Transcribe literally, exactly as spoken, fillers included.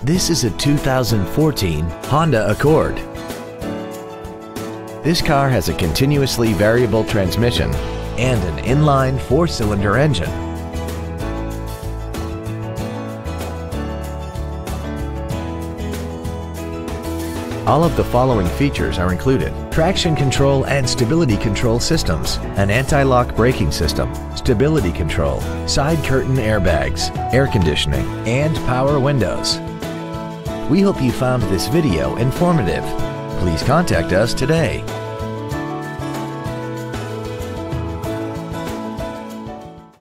This is a two thousand fourteen Honda Accord. This car has a continuously variable transmission and an inline four-cylinder engine. All of the following features are included: traction control and stability control systems, an anti-lock braking system, stability control, side curtain airbags, air conditioning, and power windows. We hope you found this video informative. Please contact us today.